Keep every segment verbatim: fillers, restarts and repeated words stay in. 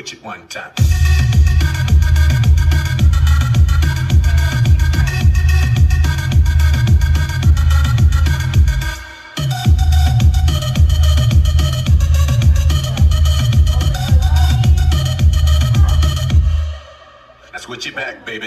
switch it one time. Now switch it back, baby.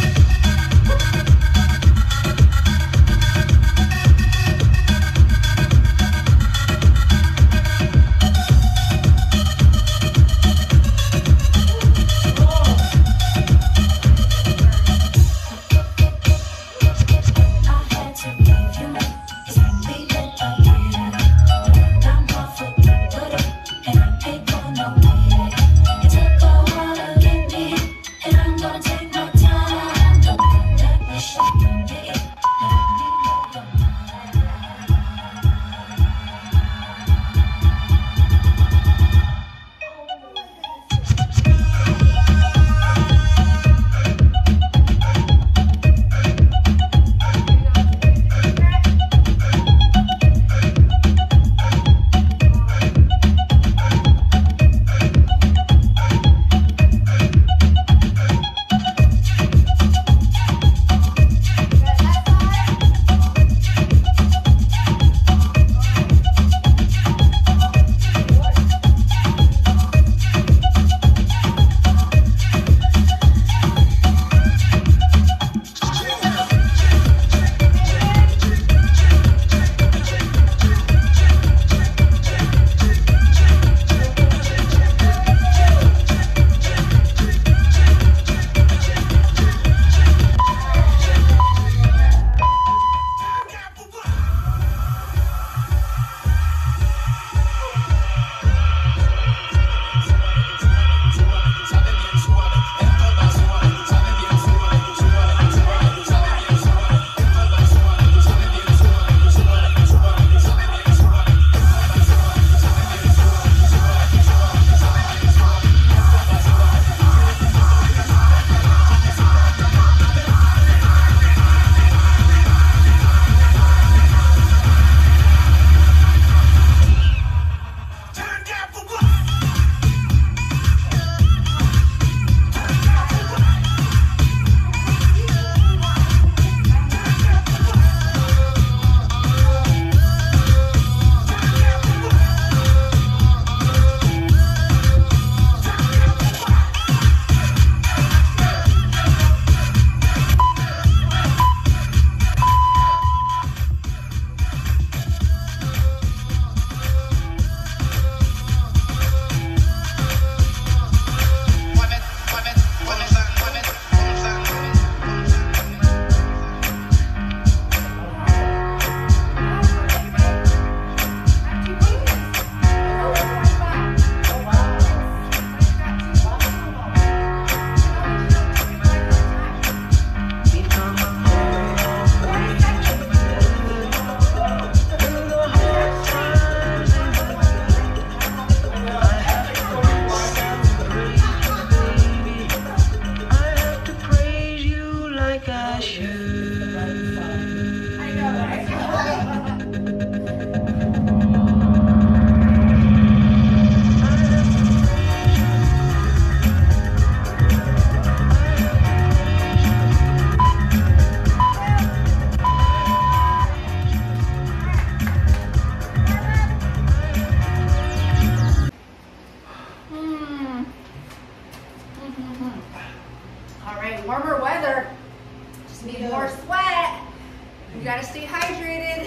warmer weather, just need more sweat. You gotta stay hydrated.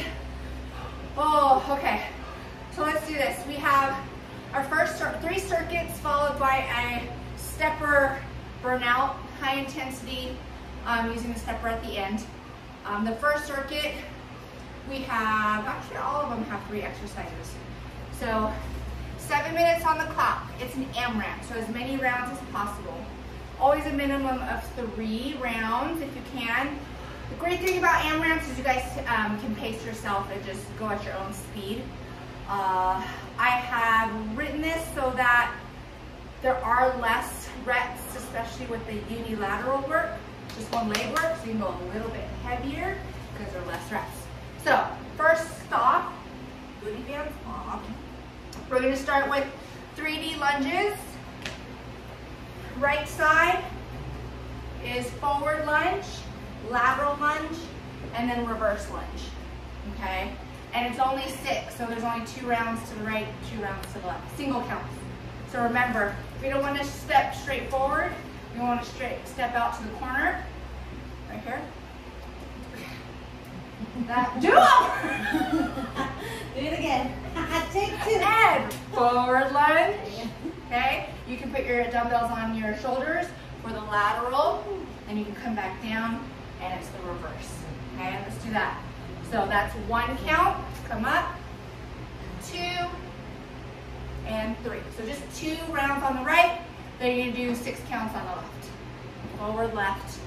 Oh, okay. So let's do this. We have our first three circuits followed by a stepper burnout, high intensity, um, using the stepper at the end. Um, the first circuit, we have, actually all of them have three exercises. So seven minutes on the clock. It's an AMRAP, so as many rounds as possible. Always a minimum of three rounds if you can. The great thing about AMRAPs is you guys um, can pace yourself and just go at your own speed. Uh, I have written this so that there are less reps, especially with the unilateral work, just one leg work, so you can go a little bit heavier because there are less reps. So first stop, booty bands off. We're going to start with three D lunges. right side is forward lunge, lateral lunge, and then reverse lunge, okay? And it's only six, so there's only two rounds to the right, two rounds to the left, single counts. So remember, we don't want to step straight forward, we want to straight step out to the corner, right here. That, do it! Do it again. Take two. And forward lunge, okay? You can put your dumbbells on your shoulders for the lateral, and you can come back down, and it's the reverse, okay? Let's do that. So that's one count, come up, two, and three. So just two rounds on the right, then you're gonna do six counts on the left. Forward left,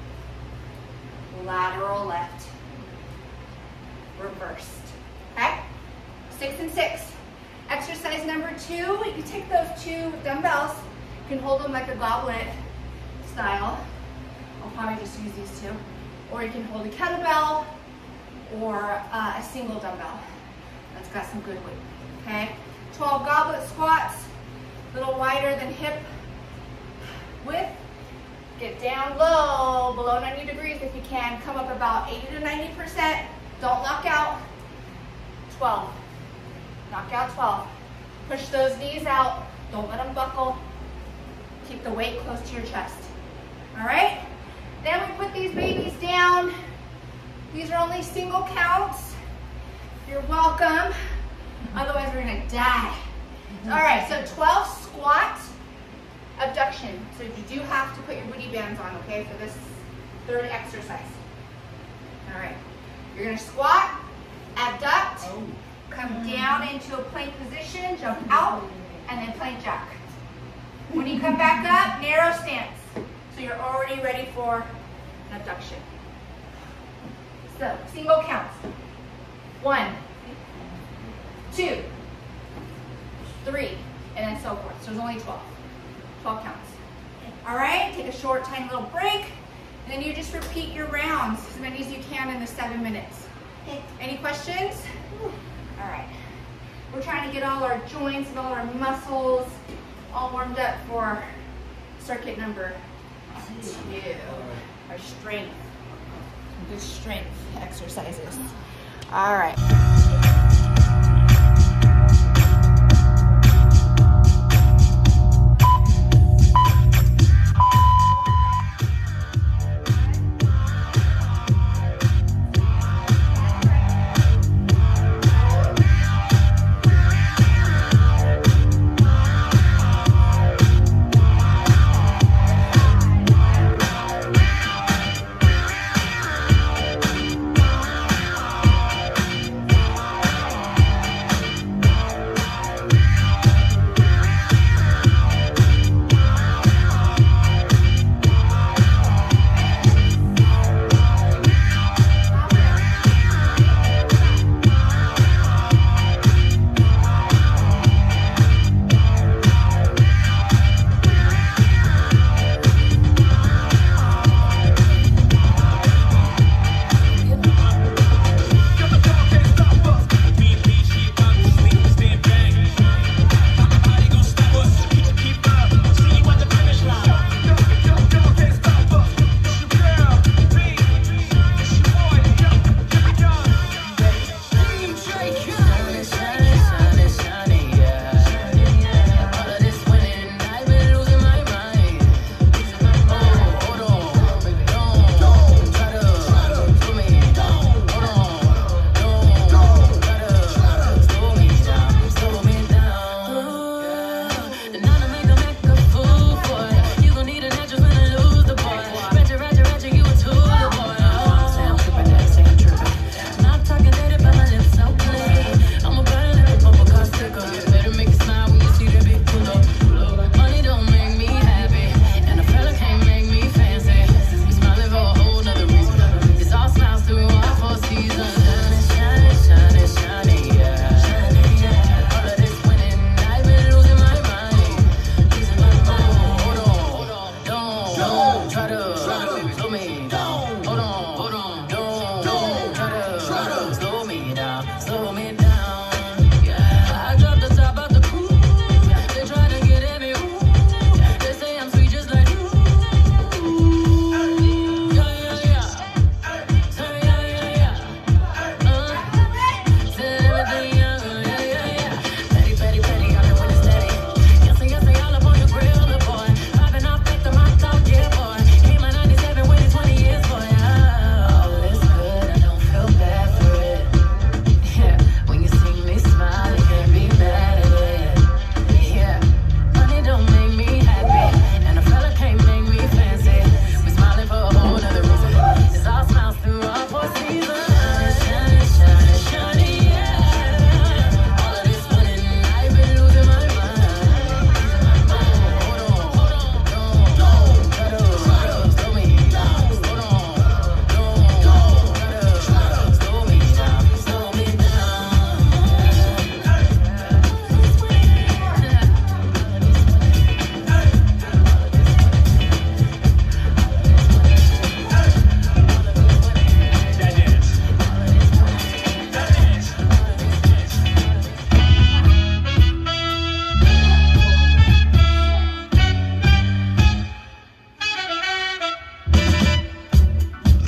lateral left, reversed, okay? Six and six. Exercise number two, you can take those two dumbbells, you can hold them like a goblet style. I'll probably just use these two. Or you can hold a kettlebell or uh, a single dumbbell that's got some good weight, okay? twelve goblet squats, a little wider than hip width. Get down low, below ninety degrees if you can. Come up about eighty to ninety percent. Don't lock out. twelve. Knock out twelve. Push those knees out. Don't let them buckle. Keep the weight close to your chest. All right? Then we put these babies down. These are only single counts. You're welcome. Otherwise, we're gonna die. All right, so twelve squat abduction. So you do have to put your booty bands on, okay, for this third exercise. All right, you're gonna squat, abduct, come down into a plank position, jump out, and then plank jack. When you come back up, narrow stance. So you're already ready for an abduction. So, single counts. One, two, three, and then so forth. So there's only twelve. twelve counts. All right, take a short, tiny little break. And then you just repeat your rounds, as many as you can in the seven minutes. Any questions? All right. We're trying to get all our joints and all our muscles all warmed up for circuit number two. Our strength. Good strength exercises. All right.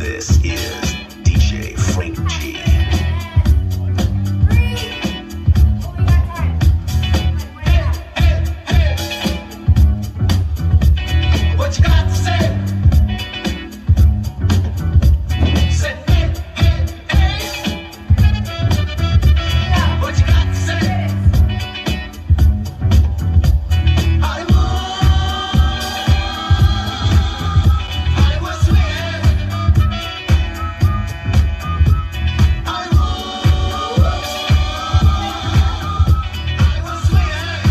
This is D J Frank G. What you got to say? Say, hey, hey, hey. What you got to say? Hollywood, Hollywood swinging. Hollywood, Hollywood swinging.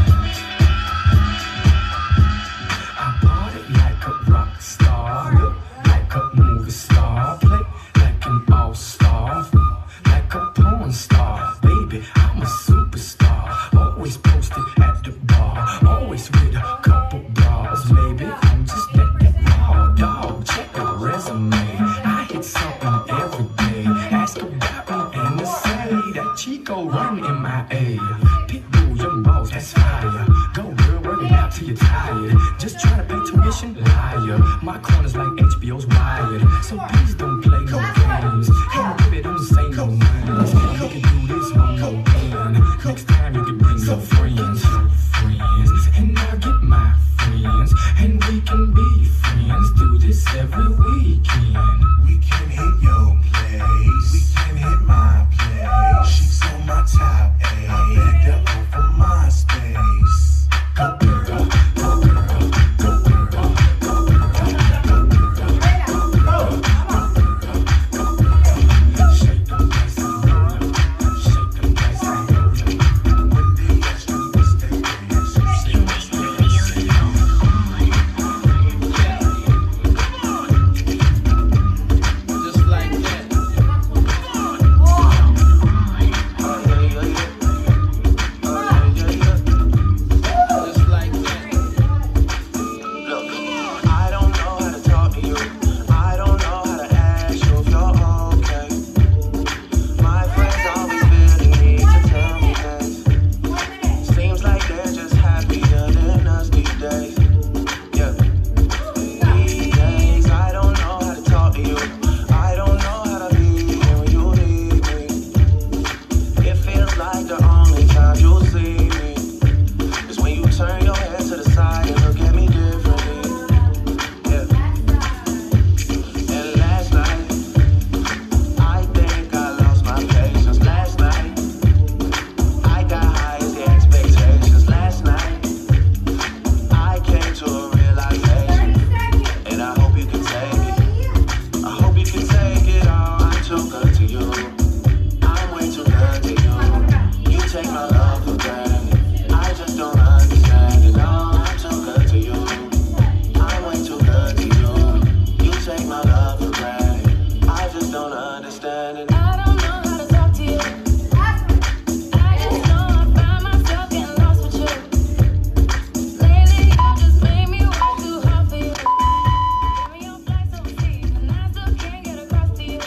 I bought it like a rock star, look like a movie star, play like an all-star, like a porn star. Baby, I'm a superstar, always posted at the bar, always with a couple bras. Maybe I'm just that raw dog. Check the resume, I hit something every day. Ask about me and they say that Chico run M I A. Pitbull, young balls, that's fire. Go girl, work it out till you're tired. Just trying to pay tuition, liar. My corner's like H B O's Wired. So please don't play no games. Hey, baby, don't say no names. We can do this one more again. Next time you can bring your friends, friends, and I'll get my friends, and we can be friends. Do this every weekend. We can hit your place. We can hit my place. She's on my top A. I begged her off from MySpace. Go girl, go girl, go girl, go girl, go girl, go girl. Shake them nice and roll, shake them nice and roll. When they ask you what's that dance, you say what's that dance. Just like that. Just like that. Look, I don't know how to talk to you. I don't know how to ask you if you're okay. My friends always feel the need to tell me things. Seems like they're just happier than us these days. Yeah. These days, I don't know how to talk to you. I don't know how to be here when you need me. It feels like the only time you'll see me is when you turn your head to the side and look at me differently. Yeah. And last night, I think I lost my patience. Last night, I got high as the expectations. Last night, I came to a realization, and I hope you can take it. I hope you can take it all. I'm too good to you. I'm way too good to you. You take my love for granted. I just don't understand it. No, I'm too good to you. I'm way too good to you. You take my love for granted. I just don't understand it. I don't know how to talk to you. I just know I find myself getting lost with you. Lately, you just made me work too hard for you. Give me your flights overseas, and I still can't get across to you.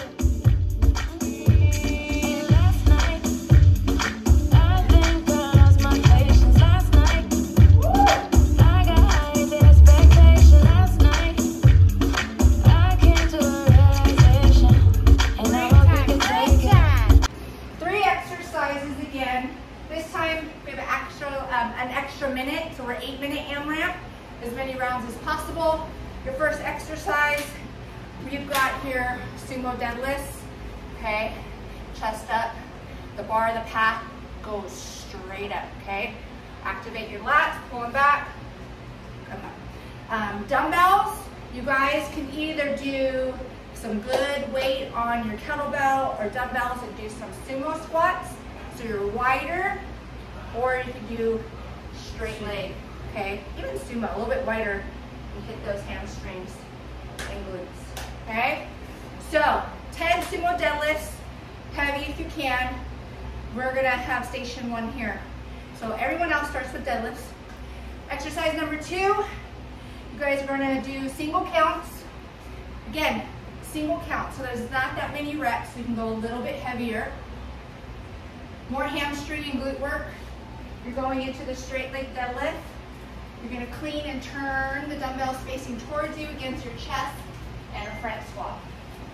And last night, I think I lost my patience. Last night, I got high as expectation. Last night, I came to a realization, and I hope you can take it. Three exercises again. This time we have an extra, um, an extra minute, so we're eight minute AMRAP, as many rounds as possible. Your first exercise, we've got here sumo deadlifts, okay? Chest up, the bar of the pack goes straight up, okay? Activate your lats, pull them back, come up. Um, dumbbells, you guys can either do some good weight on your kettlebell or dumbbells and do some sumo squats, so you're wider, or you can do straight leg, okay? Even sumo, a little bit wider, and hit those hamstrings and glutes, okay? So, ten sumo deadlifts, heavy if you can. We're gonna have station one here. So everyone else starts with deadlifts. Exercise number two, you guys are gonna do single counts. Again, single count, so there's not that many reps, so you can go a little bit heavier. More hamstring and glute work. You're going into the straight leg deadlift. You're gonna clean and turn the dumbbells facing towards you against your chest and a front squat.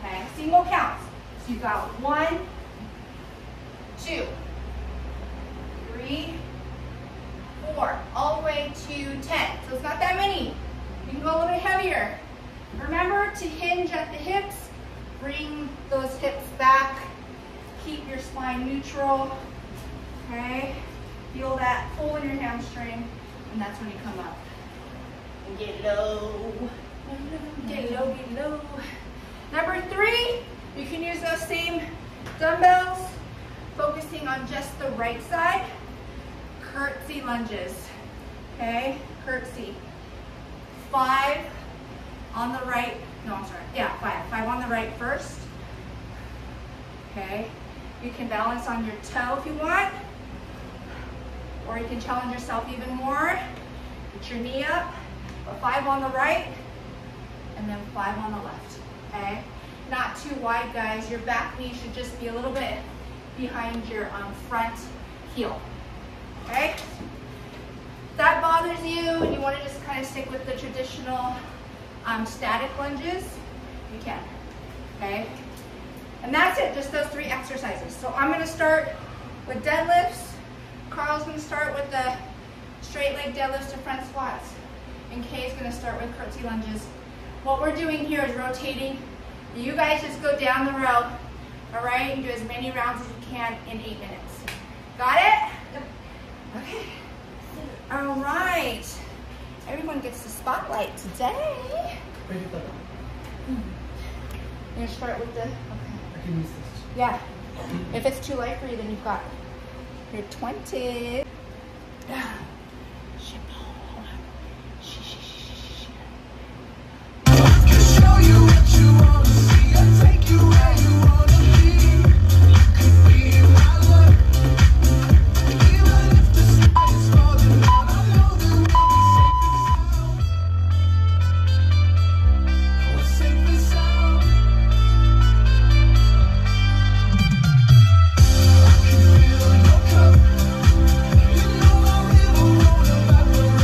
okay? Single counts. So you've got one, two, three, four, all the way to ten. So it's not that many. You can go a little bit heavier. Remember to hinge at the hips. Bring those hips back. Keep your spine neutral. Okay? Feel that pull in your hamstring. And that's when you come up. And get low. Get low, get low. Number three, you can use those same dumbbells, focusing on just the right side. Curtsy lunges. Okay? Curtsy. Five on the right. No, I'm sorry. Yeah, five. Five on the right first. Okay? You can balance on your toe if you want. Or you can challenge yourself even more. Get your knee up. But five on the right. And then five on the left. Okay? Not too wide, guys. Your back knee should just be a little bit behind your um, front heel. Okay? If that bothers you and you want to just kind of stick with the traditional um, static lunges, you can. Okay? And that's it, just those three exercises. So I'm going to start with deadlifts. Carl's going to start with the straight leg deadlifts to front squats. And Kay's going to start with curtsy lunges. What we're doing here is rotating. You guys just go down the row, all right, and do as many rounds as you can in eight minutes. Got it? Yep. Okay. All right. Everyone gets the spotlight today. Ready for that? You're going to start with the, okay. I can use this. Yeah. If it's too light for you, then you've got your twenty. You know I really wanna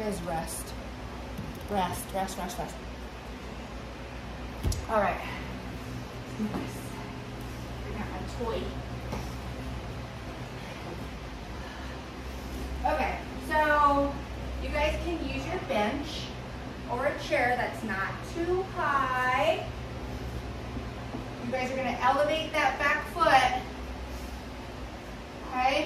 guys rest. Rest, rest, rest, rest. All right. Nice. Bring out my toy. Okay, so you guys can use your bench or a chair that's not too high. You guys are gonna elevate that back foot. Okay?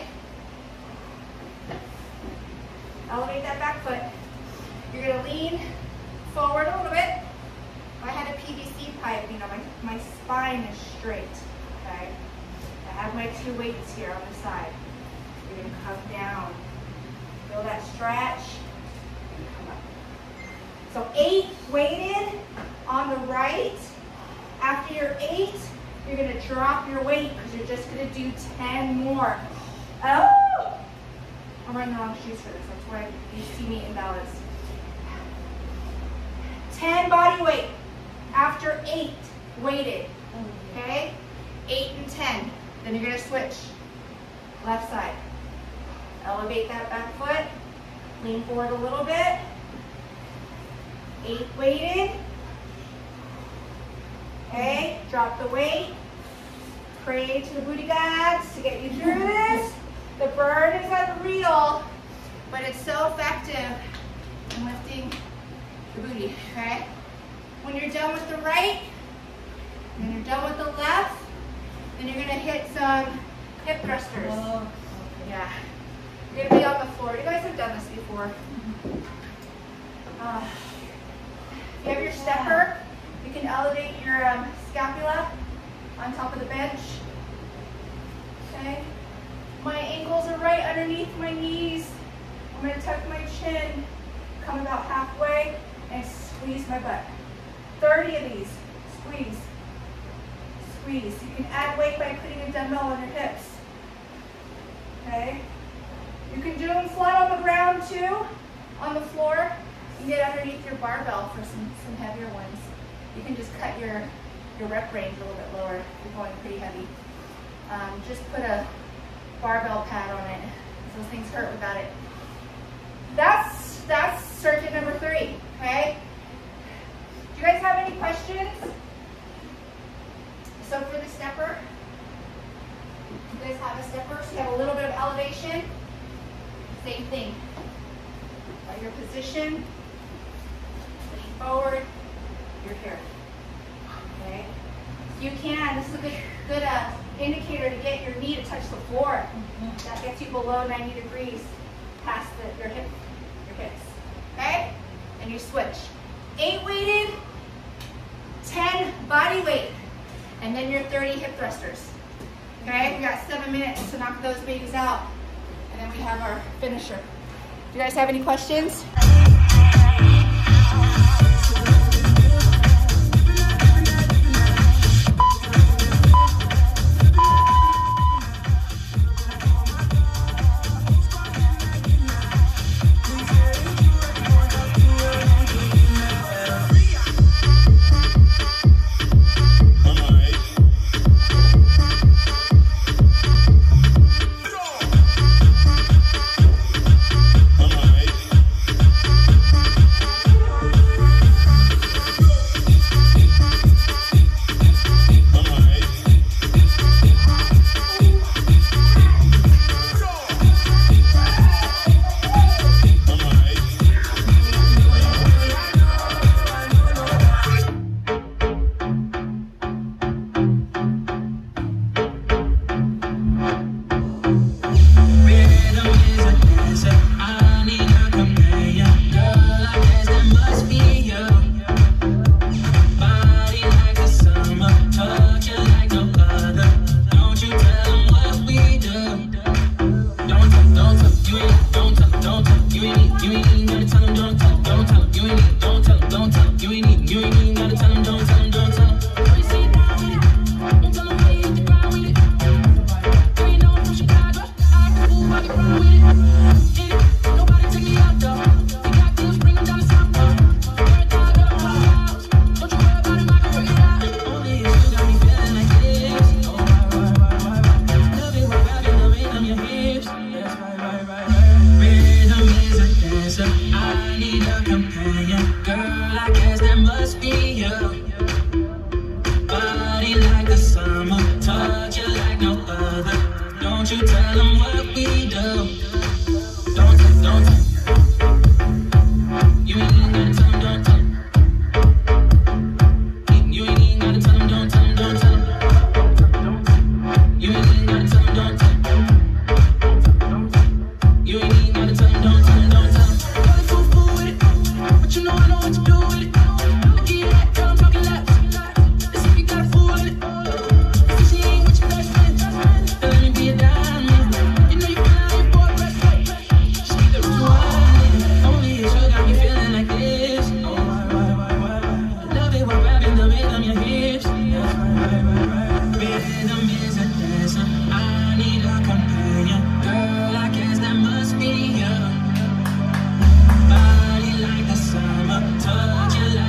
Elevate that back foot. You're gonna lean forward a little bit. If I had a P V C pipe, you know, my, my spine is straight, okay? I have my two weights here on the side. You're gonna come down. Feel that stretch, and come up. So eight weighted on the right. After your eight, you're gonna drop your weight because you're just gonna do ten more. Oh! I'm wearing the wrong shoes for this, that's why you see me imbalance. ten body weight after eight weighted, okay? Eight and ten, then you're gonna switch, left side. Elevate that back foot, lean forward a little bit. Eight weighted. Okay, drop the weight. Pray to the booty gods to get you through this. The burn is unreal, but it's so effective in lifting the booty, okay? When you're done with the right, and you're done with the left, then you're gonna hit some hip thrusters. Oh, Yeah. You're gonna be on the floor. You guys have done this before. Uh, if you have your stepper, you can elevate your um, scapula on top of the bench. Okay. My ankles are right underneath my knees. I'm gonna tuck my chin, come about halfway, and squeeze my butt. thirty of these. Squeeze. Squeeze. You can add weight by putting a dumbbell on your hips. Okay. You can do them flat on the ground too, on the floor. You get underneath your barbell for some, some heavier ones. You can just cut your, your rep range a little bit lower if you're going pretty heavy. Um, just put a barbell pad on it. Those things hurt without it. That's, that's circuit number three, okay? Do you guys have any questions? So for the stepper, you guys have a stepper, so you have a little bit of elevation. Same thing. By your position, lean forward, you're here. Okay? You can, this is a good, good uh, indicator to get your knee to touch the floor. Mm-hmm. That gets you below ninety degrees past the, your hip, your hips. Okay? And you switch. Eight weighted, ten body weight, and then your thirty hip thrusters. Okay? We got seven minutes to knock those babies out. And then we have our finisher. Do you guys have any questions? I tell 'em, don't tell 'em, don't tell 'em. Call it fool, fool with it. But you know I know what to do with it. Look at that, girl, I'm talking laps. Let's see if you got a fool with it. If she ain't with your best friend, then let me be a diamond. You know you feel like your boy best friend. She the one, only you got me feeling like this. Oh, why, why, why, why? I love it when grabbing the rhythm, your hips. Rhythm is a dancer. I need a companion. Girl, I guess that must be you. Body like the summer, touch you like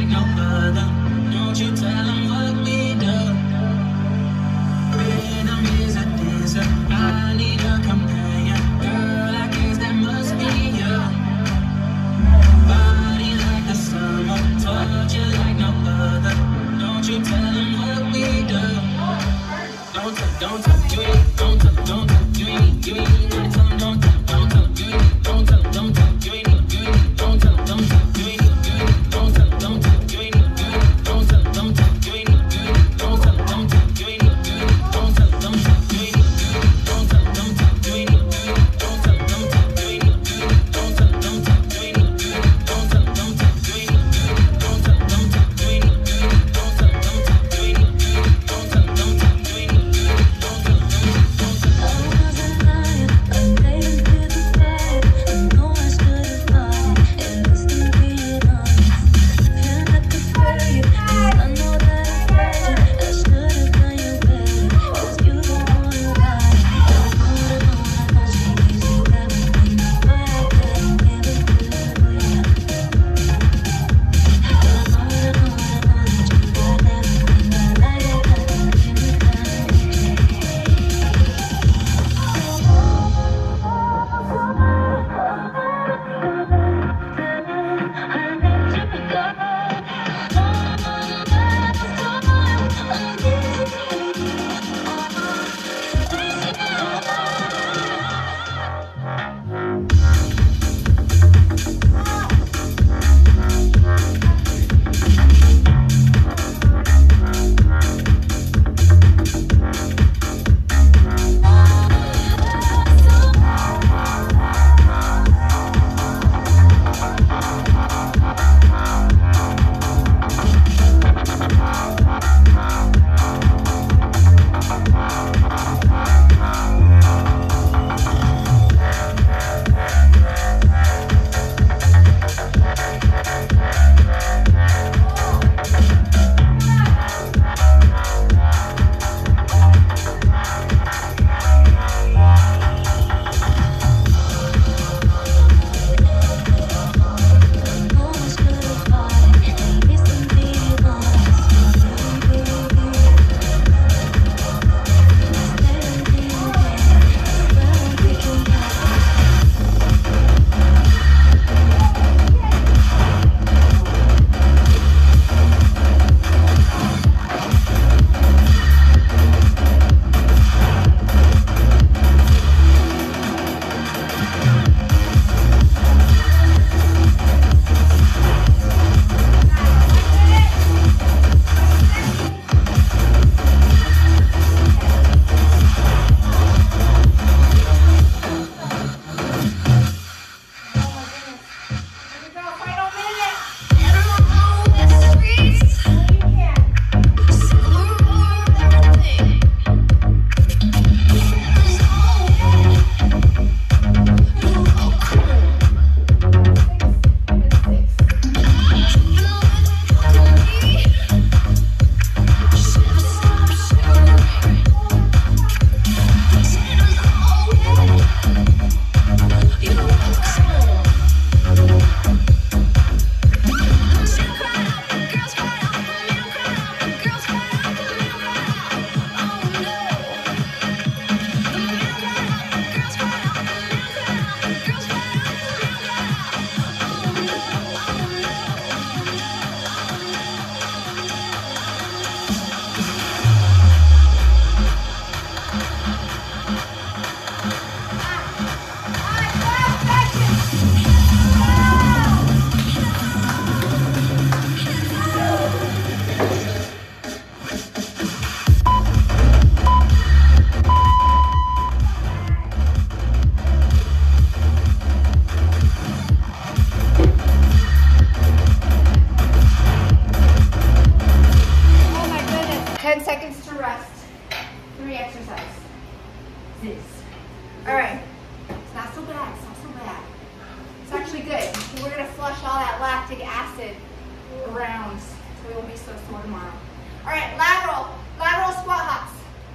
lactic acid rounds, so we won't be so sore tomorrow. All right, lateral, lateral squat hops.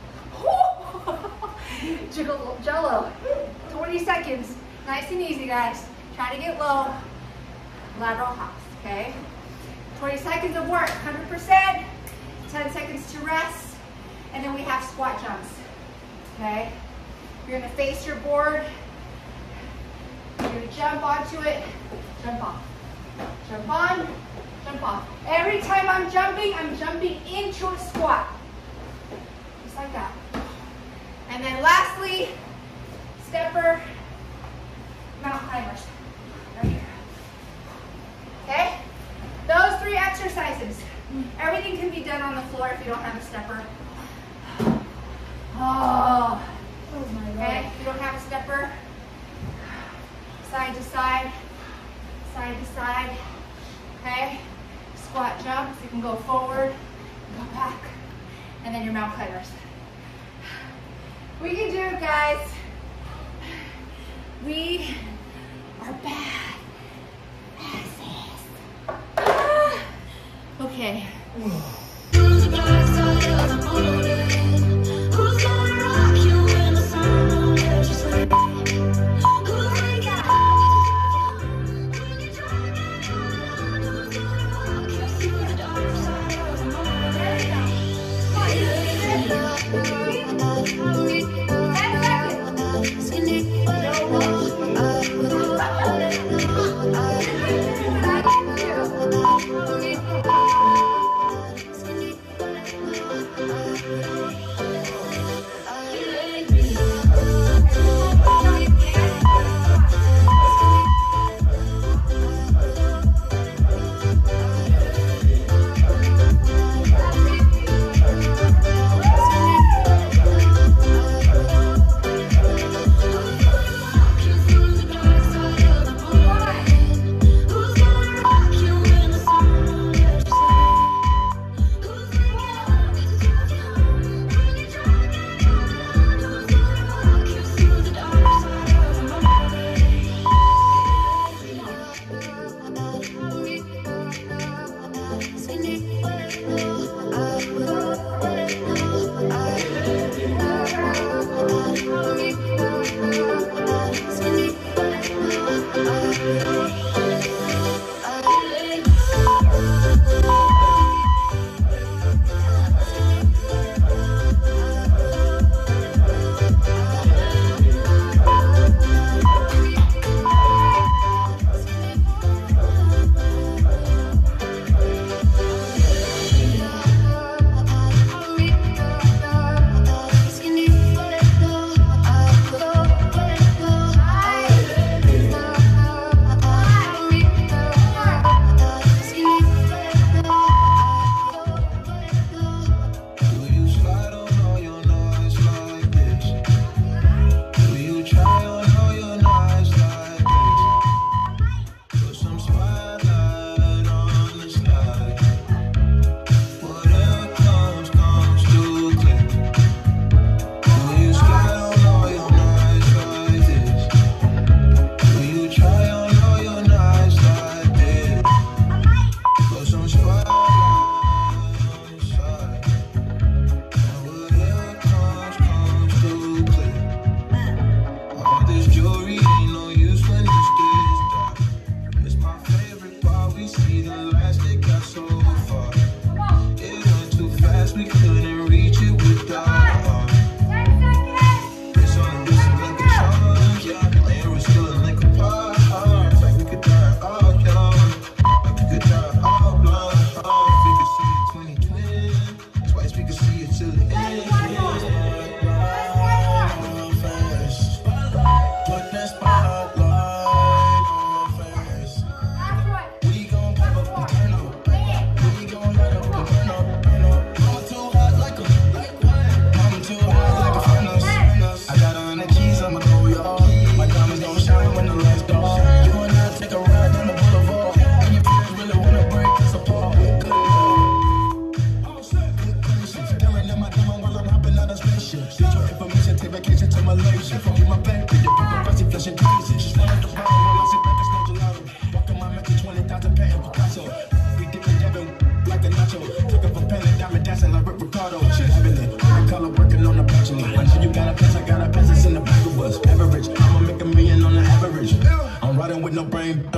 Jiggle, jello, twenty seconds, nice and easy, guys. Try to get low, lateral hops, okay? twenty seconds of work, one hundred percent, ten seconds to rest, and then we have squat jumps, okay? You're gonna face your board, you're gonna jump onto it, jump off, jump on, jump off. Every time I'm jumping, I'm jumping into a squat, just like that. And then lastly, stepper, mountain climbers, right here. Okay? Those three exercises. Everything can be done on the floor if you don't have a stepper. Oh, okay? If you don't have a stepper, side to side, side to side, okay? Squat jumps, you can go forward, go back, and then your mountain climbers. We can do it, guys. We are bad asses. Ah. Okay. Who's the black side of the morning? Who's gonna rock you when the sun won't let you sleep? Who ain't got when you try to get out? Who's gonna rock you through the dark side of the morning? ten seconds.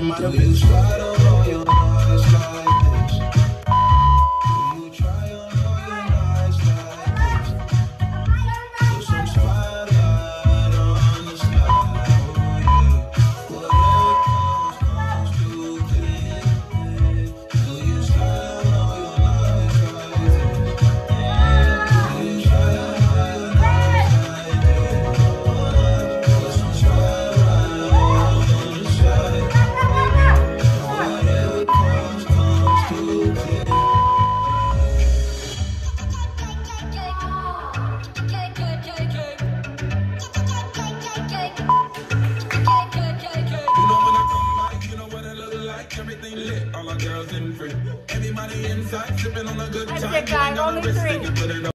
Do you slide on all your nights like this? Do you try on all your nights like this? Put some spotlight on the slide, oh yeah. Whatever comes, comes too clear. Do you slide on all your nights like this? Do you try on all your nights like this? Put some spotlight on the slide. Whatever comes, comes too clear. You know when I come back, you know what it look like. Everything lit, all our girls in free. Everybody inside, sipping on a good That's time. it, guys. Ain't got no Only risk, three. they can put it